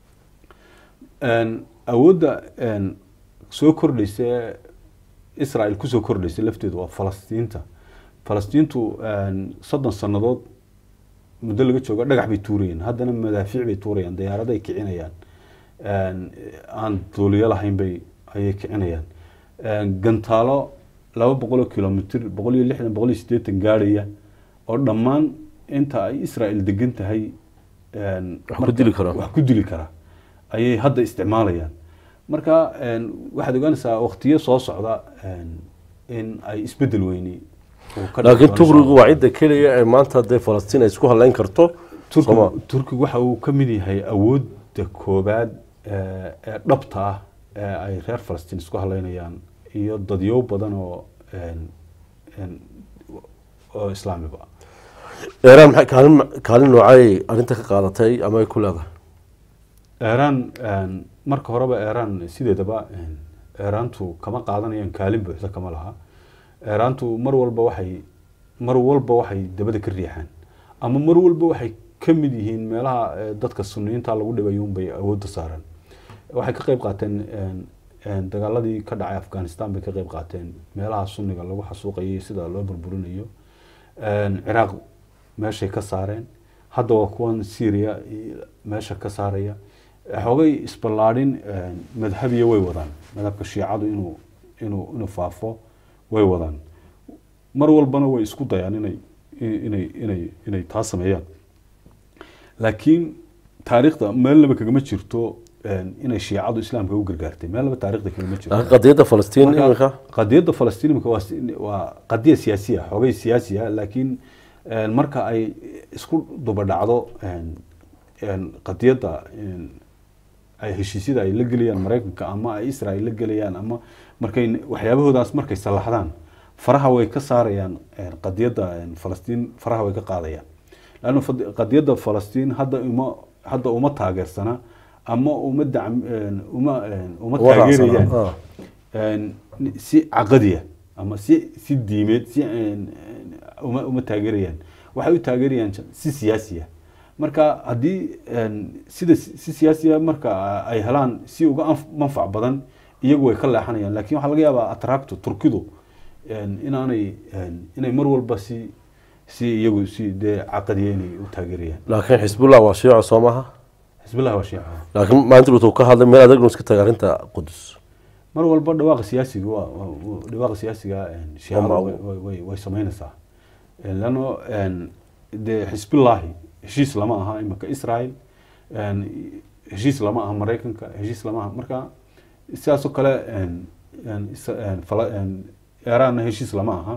een awooda een soo kordhisay Israel ku soo kordhisay lafteedu waa Falastiinta Falastiintu een soddon sanadood muddo laga joogo dhagax bay tuurayeen haddana madaafiic bay tuurayaan diyaarado ay kicinayaan een aan duuliyo lahayn bay ay kicinayaan een gantaalo laba boqol kilomitir boqol iyo lixdan boqol iyo siddeetan gaaraya oo dhammaan inta ay Israel degan tahay een wax ku dili kara wax ku dili kara ayay hadda isticmaalayaan marka een waxaad ogaanaysaa waqtiyo soo socda een in ay isbedel weyni laakiin Turkigu waa cid kaliya ee maanta de Falastiin ay isku halayn karto Turkigu waxa uu ka mid yahay awoodda koobaad ee dhabta ah ee ay reer Falastiin isku halaynayaan iyo dadyo badan oo een een oo islaamiga Iran maxay kaalin kaalin noocay arinta ka qaadatay ama ay ku leedahay Iran een marka horeba Iran sideedaba een Irantu kama qaadanayaan kaalin buuxda kama laha Irantu mar walba waxay mar walba waxay dabada ka riixaan ama mar walba waxay ka mid yihiin meelaha dadka sunniyiinta lagu dhibayo bay awood saaran waxay ka qayb qaateen een dagaaladii ka dhacay Afghanistan bay ka qayb qaateen meelaha sunniga lagu xasuuqayay sida loo burburinayo een Iraq meeshay ka saareen hadda waa kuwan Syria meesha ka saaraya xoogay isbalaadin madhabiye way wadaan madhabka shiicadu inuu inuu inuu faafo way wadaan mar walbana way isku dayaan inay inay inay inay taas sameeyaan laakiin taariikhda meel laba kaga ma jirto inay shiicadu islaamka u gargaartay meel laba taariikhda kaga ma jirto qadiyada Falastiin imika qadiyada Falastiin imika waa waa qadiya siyaasiya xoogay siyaasiya laakiin marka ay isku duba dhacdo een qadiyada ay heshiisyada ay la galiyaan Mareykanka ama ay Israel la galiyaan ama markay waxyaabahoodaas markay salaxdaan faraha way ka saarayaan qadiyada Falastiin faraha way ka qaadayaan laana qadiyada Falastiin hadda uma hadda uma taageersana ama uma dacm uma uma taageerayaan een si aqadiya ama si si diimeed si uma uma taageerayaan waxay u taageerayaan si siyaasiya marka hadii sida si siyaasiya marka ay helaan si uga manfac badan iyagu way ka leexanayaan laakiin waxa laga yaabaa ataraakto Turkidu in aanay inay mar walba si si iyagu si de aqadiyeynay u taageerayaan laakiin Hizbullah waa shiico Soomaha Hizbullah waa shiico laakiin maanta uu ka hadlay meel adag iska taageerinta Qudus mar walba dhawaaq siyaasiga waa dhawaaq siyaasiga shiicada way way sameynaysaa lano de Hizbullah heshiis lama aha imika Israel een heshiis lama aha Mareykanka heshiis lama aha marka sidaas oo kale een een een Iran heshiis lama aha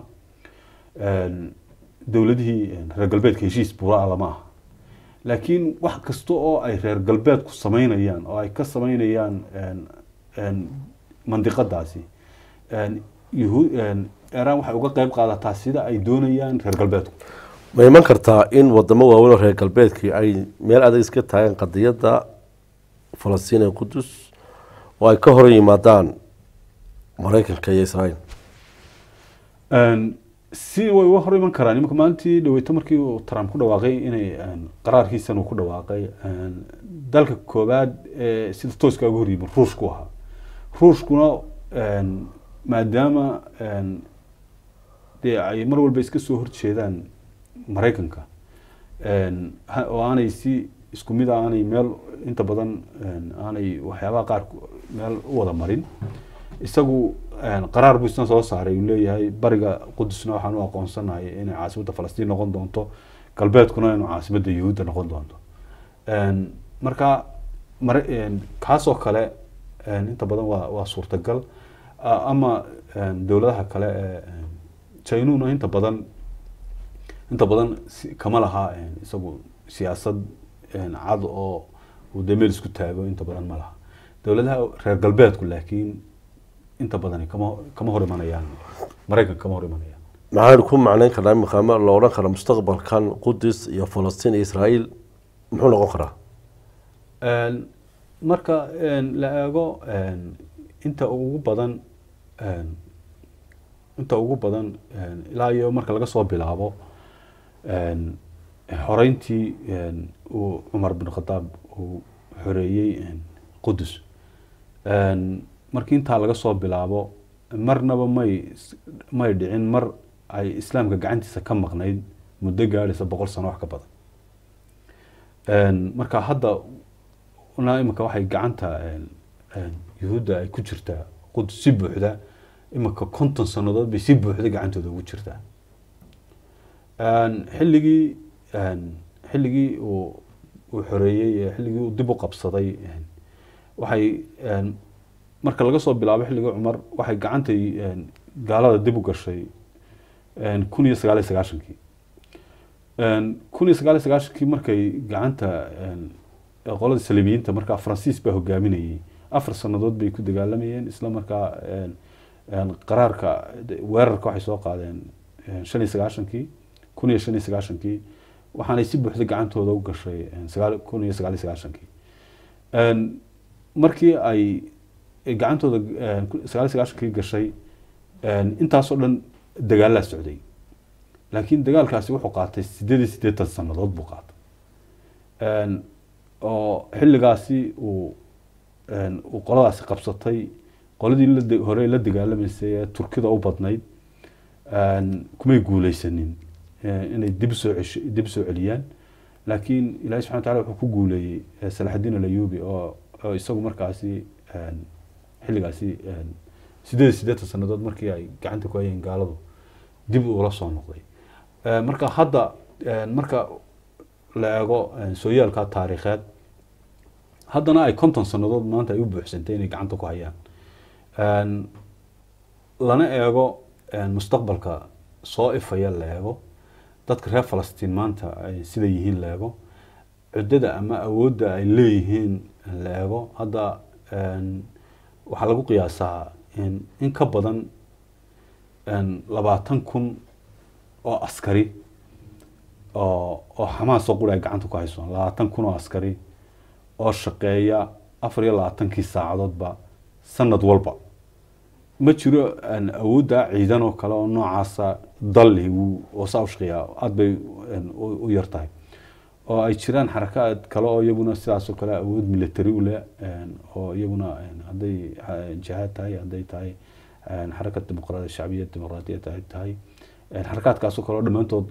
een dawladihii reer galbeedka heshiis buura lama aha laakiin wax kasta oo ay reer galbeedku sameynayaan oo ay ka sameynayaan een een mandiqadaasi een yuhuud een Iran waxa uga qayb qaadataa sida ay doonayaan reer galbeedku ma iman kartaa in wadamo waaweyn oo reer galbeedkii ay meel adag iska taagan qadiyada Falastiin ee Qudus oo ay ka hor yimaadaan Mareykanka iyo Israel een si way wax hor iman karaan imika maantii dhaweyto markii uu Trump ku dhawaaqay inay qaraarkiisan uu ku dhawaaqay dalka koobaad ee sida tooska ugu horreeyay Ruushku ahaa Ruushkuna een maadaama een de ay mar walba iska soo horjeedaan Mareykanka een oo aanay si isku mid aanay meel inta badan aanay waxyaabaha qaar meel u wada marin isagu qaraar buu isna soo saaray uu leeyahay bariga qudusna waxaan u aqoonsanahay inay caasimadda falastiin noqon doonto galbeedkuna inuu caasimadda yuhuudda noqon doonto marka kaasoo kale inta badan waa waa suurtagal ama dowladaha kale ee China inta badan inta badan kama laha isagu siyaasad cad oo uu demel isku taago inta badan ma laha dowladaha reer galbeedku laakiin inta badan kama kama hor imanayaan Mareykanka kama hor imanayaan maxaa ku macnayn karaa maqaama la oran karo mustaqbalkan Qudus iyo Falastiin iyo Israa'iil muxuu noqon karaa een marka een la eego een inta ugu badan een inta ugu badan een ilaa iyo marka laga soo bilaabo een xoreyntii een uu Umar bin Khattab uu xoreeyay een Qudus een markii inta laga soo bilaabo marnaba may may dhicin mar ay islaamka gacantiisa ka maqnayd muddo gaaraysa boqol sano wax ka badan een marka hadda una imika waxay gacanta een een yuhuudda ay ku jirtaa Qudus si buuxda imika konton sanadood bay si buuxda gacantooda ugu jirtaa een xilligii een xilligii uu uu xoreeyay xilligii uu dib u qabsaday waxay een marka laga soo bilaabo xilligii Umar waxay gacantay een gaalada dib u gashay een kun iyo sagaal iyo sagaashan-kii een kun iyo sagaal iyo sagaashan-kii markay gacanta een qolada Saliibiyiinta marka Faransiis baa hogaaminayay afar sanadood bay ku dagaalamayeen isla markaa een een qaraarka weerarka waxay soo qaadeen shan iyo sagaashan-kii kun iyo shan iyo sagaashan-kii waxaanay si buuxda gacantooda u gashay een kun iyo sagaal iyo sagaashan-kii een markii ay gacantooda sagaal iyo sagaashan-kii gashay een intaas oo dhan dagaal la socday laakiin dagaalkaasi wuxuu qaatay sideed iyo siddeetan sanadood buu qaatay een oo xilligaasi uu een uu qoladaasi qabsatay qoladii la hore la dagaalameysay ee Turkida u badnayd een kumay guuleysanin inay dib soo dib soo celiyaan laakiin Ilaahay subhanahu wa ta'ala wuxuu ku guuleeyay Salahuddin al-Ayyubi oo isagu markaasi een xilligaasi een sideed iyo siddeetan sanadood markii ay gacanta ku hayeen gaaladu dib u la soo noqday ee marka hadda marka la eego sooyaalka taariikheed haddana ay konton sanadood maanta ay u buuxsantay inay gacanta ku hayaan een lana eego mustaqbalka soo ifaya la eego dadka reer Falastiin maanta ay sida yihiin la eego ciidada ama awoodda ay leeyihiin la eego hadda een waxa lagu qiyaasaa in in ka badan een labaatan kun oo askari oo oo Hamas oo qura gacanta ku hayso labaatan kun oo askari oo shaqeeya afar iyo labaatan-kii saacadoodba sanad walba ma jiro aan awoodda ciidan oo kale oo noocaasa dalli oo saawshqiya aad bay u yartahay oo ay jiraan xarakaad kale oo iyaguna sidaas oo kale awood military u leh oo iyaguna haday jihad tahay haday tahay xarakad dimuqraadiya shacbiyad dimuqraadiya tahay xarakaadkaas oo kale dhamaantood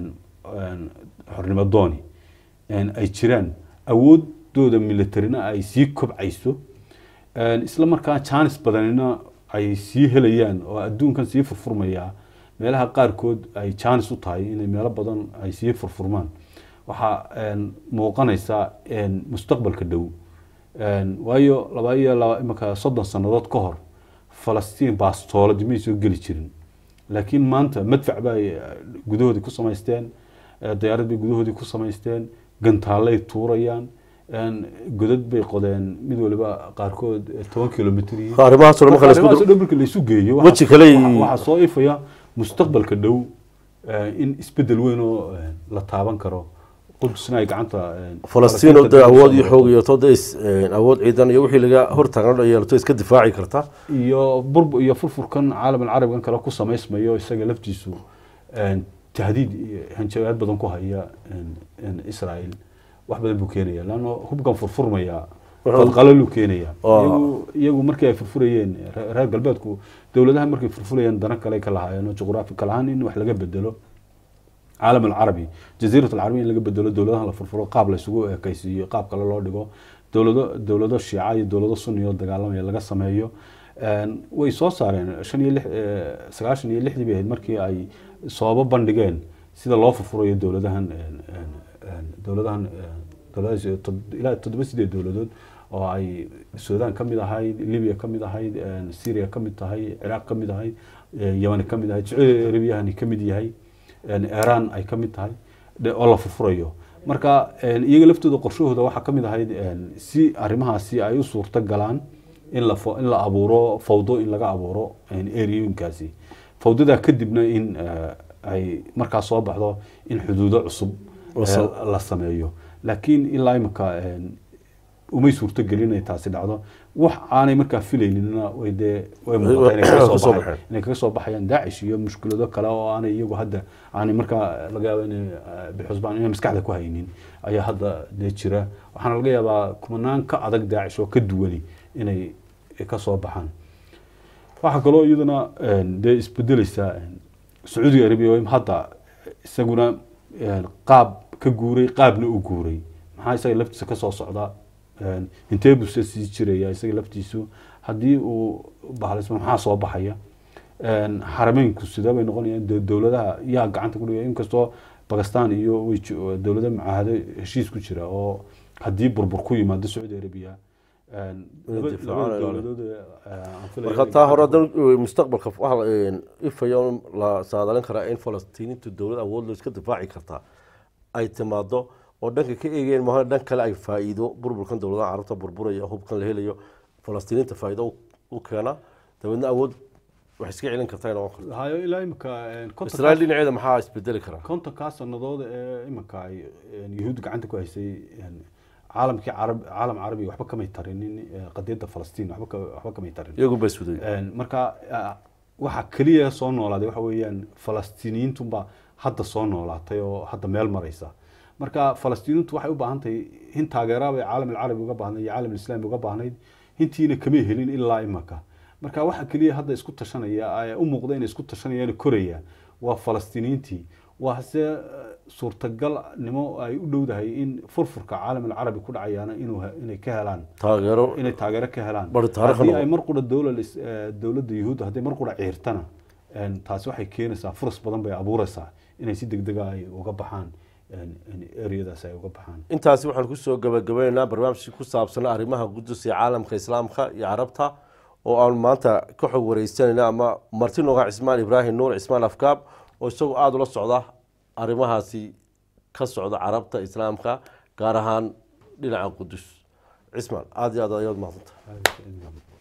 xornimo dooni ay jiraan awoodooda militarina ay sii kobcayso isla markaa chance badanina ay sii helayaan oo adduunkan sii furfurmaya meelaha qaarkood ay chance u tahay inay meelo badan ay sii furfurmaan waxa een muuqanaysa een mustaqbalka dhow een waayo laba iyo laba imaka soddon sanadood ka hor Falastiin baastoolad ma soo gali jirin laakiin maanta madfac bay gudahoodii ku sameysteen diyaarad bay gudahoodii ku sameysteen gantaalay tuurayaan een godad bay qodeen mid waliba qaarkood toban kiiloomitir arrimahaas oo marka la isku dhabarka la isu geeyo waxa kale waxa soo ifaya mustaqbalka dhow in isbedel weyn oo la taaban karo Qudusna ay gacanta Falastiin oo awood iyo xoog iyo todays awood ciidan iyo wixii laga hortaagan oo yeelato iska difaaci karta iyo burbu iyo furfurkan caalamka carabiga kale ku sameysmayo isaga laftiisu een tahdiid hanjabaad badan ku haya in Israa'iil wax badan buu keenaya laano hubkan furfurmaya qalqalalu keenaya iyagu iyagu markay furfurayeen reer galbeedku dawladaha markay furfurayeen dana kale ka lahaayeen juqraafi kala ahaan in wax laga bedelo عالم العربي جزيرة العربية اللي قبل دولة دولة هلا فرفروا قابل يسوقوا كيسي قاب كلا الله دقوا dowlado dowlado shiica iyo dowlado sunni oo dagaalamaya laga sameeyo way soo saareen shan iyo lix sagaashan iyo lixdii bay ahayd markii ay soobo bandhigeen sida loo furfurayo dowladahan dowladahan ilaa toddoba sideed dowladood oo ay Suudaan ka mid ahayd, Libiya ka mid ahayd, Syria ka mid tahay, Iraq ka mid ahayd, Yemen ka mid ahayd, Sacuudi Arabiya ka mid yahay, Iran ay ka mid tahay oo la furfurayo. marka iyaga laftooda qorshahooda waxa ka mid ahayd si arrimahaasi ay u suurta galaan in la in la abuuro fawdo in laga abuuro area-yinkaasi fawdada kadibna in ay markaa soo baxdo in xuduudo cusub la sameeyo laakiin ilaa imika umay suurta gelinay taasi dhacdo wax aanay markaa filaynina way de way muuqdeen inay kaga soo baxayaan Daesh iyo mushkilado kale oo aanay iyagu hadda aanay markaa laga yaabo inay bixusbaan inay maskaxda ku haynin ayaa hadda de jira waxaana laga yaabaa kumanaan ka adag Daesh oo ka duwani inay ka soo baxaan waxa kale oo iyaduna de isbedelaysa Sacuudi Arabiya hadda isaguna qaab ka guuray qaabna u guuray maxaa isaga laftiisa ka soo socda intee buu sii jiraya isaga laftiisu hadii uu bahalismo maxaa soo baxaya xarameynku sida bay noqonayaan dawladaha yaa gacanta ku dhigay inkastoo Pakistan iyo dawladda macaahado heshiis ku jira oo hadii burbur ku yimaado Sacuudi Arabiya marka taa hore mustaqbalka waxa ifayo la saadalan karaa in Falastiiniintu dawlad awood loo iska difaaci kartaa ay timaado oo dhanka ka eegeen ma dhan kale ay faa'iido burburkan dawladda Carabta burburaya hubkan la helayo Falastiiniinta faa'iido u keena dawladda awood wax iska celin kartaa inuu hayo ilaa imka Israa'iil dhinaceeda maxaa isbedeli kara konta ka sanadood ee imka ay Yahuud gacanta ku haysay caalamkii carab caalam carabi waxba kama tarinin qadiyada Falastiin waxba waxba kama tarin iyagu bas waday marka waxa kaliya soo noolaaday waxa weeyaan Falastiiniintu ba hadda soo noolaatay oo hadda meel maraysa marka Falastiiniintu waxay u baahan tahay in taageerada caalam carabi uga baahnay iyo caalam islaami uga baahnayd intiina kama helin ilaa imaka marka waxa kaliya hadda isku tashanaya ay u muuqdeen isku tashanayaan Korea waa Falastiiniintii waa se suurtagal nimo ay u dhowdahay in furfurka caalam carabi ku dhacayaana inuu inay ka helaan taageero inay taageero ka helaan bar taariikhda ay mar qura dawladda dawladda Yahuud haday mar qura ciirtana taasi waxay keenaysaa fursad badan bay abuuraysaa inay si degdeg ah uga baxaan area-daas ay uga baxaan intaasi waxaan ku soo gabagabeynaa barnaamij ku saabsan arrimaha Qudus ee caalamka Islaamka iyo Carabta oo aan maanta ka xog wareysanayna ama Martin Oga Cismaan Ibrahim Nuur Cismaan Afkaab oo isagoo aad ula socda arrimahaasi ka socda Carabta Islaamka gaar ahaan dhinaca Qudus Cismaan aad iyo aad ayaad mahadsantahay